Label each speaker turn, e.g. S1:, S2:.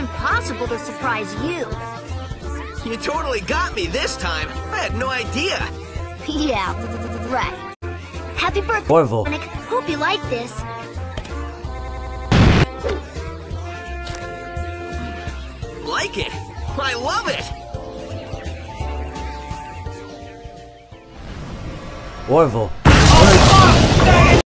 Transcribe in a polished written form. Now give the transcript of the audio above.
S1: impossible to surprise you.
S2: You totally got me this time. I had no idea.
S1: Yeah, right. Happy birthday,
S3: Orville.
S1: Sonic. Hope you like this.
S2: Like it? I love it!
S3: Orville.